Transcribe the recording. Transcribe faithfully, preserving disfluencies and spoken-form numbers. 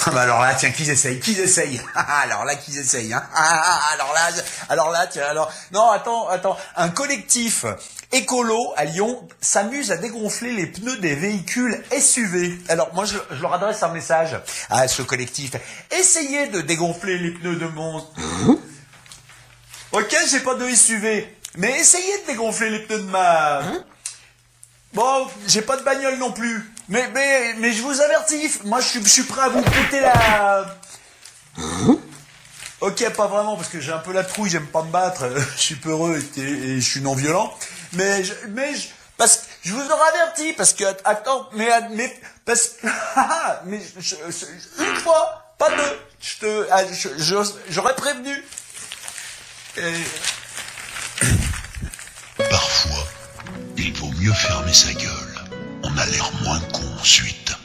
Ah bah alors là, tiens, qu'ils essayent, qu'ils essayent. Alors là, qu'ils essayent. Hein. Alors là, alors là, tiens, alors... Non, attends, attends. Un collectif écolo à Lyon s'amuse à dégonfler les pneus des véhicules S U V. Alors moi, je, je leur adresse un message à ce collectif. Essayez de dégonfler les pneus de mon... Ok, j'ai pas de S U V, mais essayez de dégonfler les pneus de ma... Bon, j'ai pas de bagnole non plus. Mais, mais, mais je vous avertis, moi je suis, je suis prêt à vous péter la... Ok, pas vraiment, parce que j'ai un peu la trouille, j'aime pas me battre, je suis peureux et, et je suis non violent. Mais, je, mais je, parce que je vous aurais averti, parce que, attends, mais, mais, parce que, mais, je, je, une fois, pas deux, je te, je, je, j'aurais prévenu. Et... Parfois, il vaut mieux fermer sa gueule. On a l'air moins con ensuite.